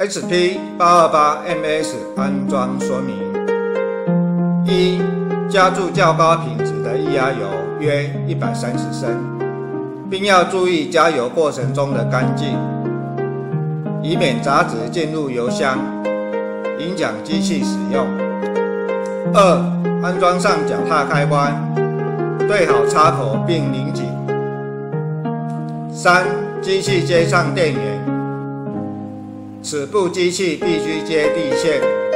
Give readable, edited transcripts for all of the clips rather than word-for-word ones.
SP828MS 安装说明：一、加注较高品质的液压油约130升，并要注意加油过程中的干净，以免杂质进入油箱，影响机器使用。二、安装上脚踏开关，对好插口并拧紧。三、机器接上电源，此部机器必须接地线，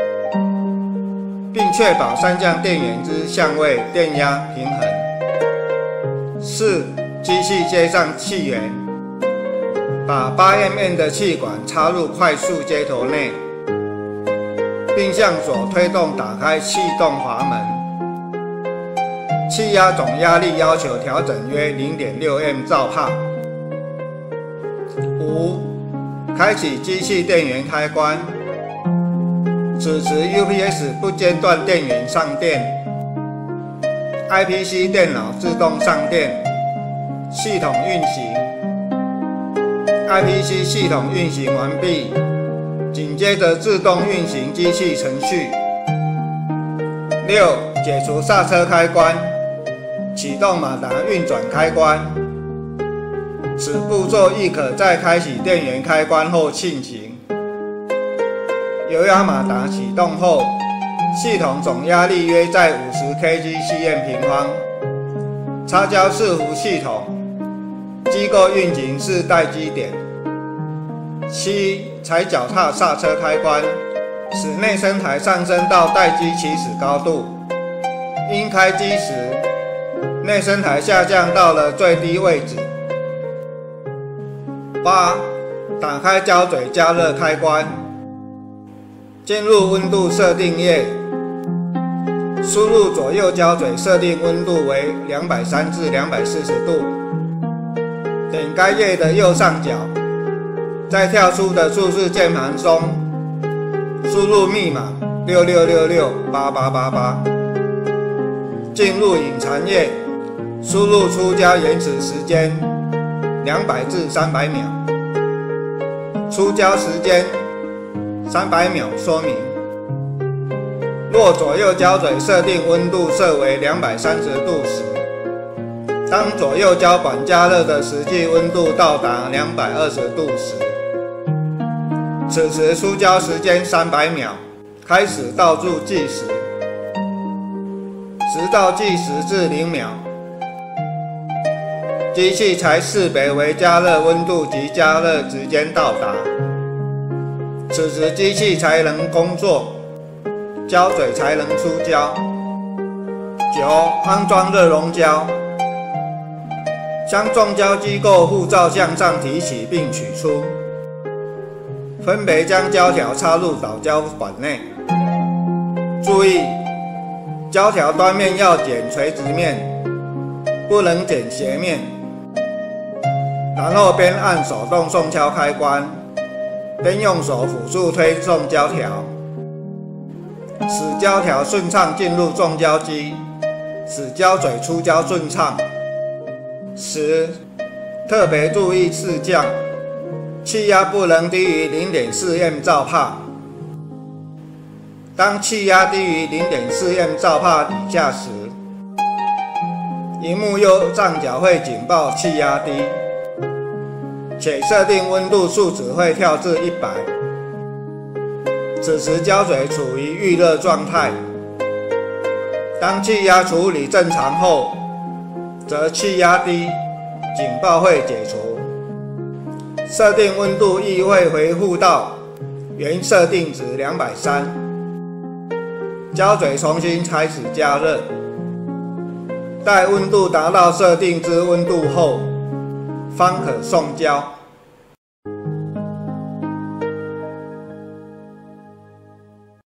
并确保三项电源之相位、电压平衡。四、机器接上气源，把 8mm 的气管插入快速接头内，并向左推动打开气动阀门。气压总压力要求调整约 0.6M 兆帕。五、开启机器电源开关，此时 UPS 不间断电源上电 ，IPC 电脑自动上电，系统运行。IPC 系统运行完毕，紧接着自动运行机器程序。六、解除刹车开关，启动马达运转开关。此步骤亦可在开启电源开关后进行。油压马达启动后，系统总压力约在50 kg/cm 平方。插胶伺服系统，机构运行是待机点。七、踩脚踏刹车开关，使内升台上升到待机起始高度。因开机时，内升台下降到了最低位置。八、打开胶嘴加热开关，进入温度设定页，输入左右胶嘴设定温度为230至240度，点该页的右上角，在跳出的数字键盘中输入密码66668888，进入隐藏页，输入出胶延迟时间200至300秒，出胶时间300秒说明。若左右胶嘴设定温度设为230度时，当左右胶管加热的实际温度到达220度时，此时出胶时间300秒，开始倒数计时，直到计时至0秒。机器才识别为加热温度及加热时间到达，此时机器才能工作，胶嘴才能出胶。九、安装热熔胶，将中胶机构护罩向上提起并取出，分别将胶条插入导胶管内。注意，胶条端面要剪垂直面，不能剪斜面。然后边按手动送胶开关，边用手辅助推送胶条，使胶条顺畅进入中胶机，使胶嘴出胶顺畅。10、特别注意事项：气压不能低于 0.4M 兆帕。当气压低于 0.4M 兆帕以下时，萤幕右上角会警报气压低，且设定温度数值会跳至100，此时胶嘴处于预热状态。当气压处理正常后，则气压低，警报会解除，设定温度亦会恢复到原设定值230，胶嘴重新开始加热，待温度达到设定之温度后，方可送胶。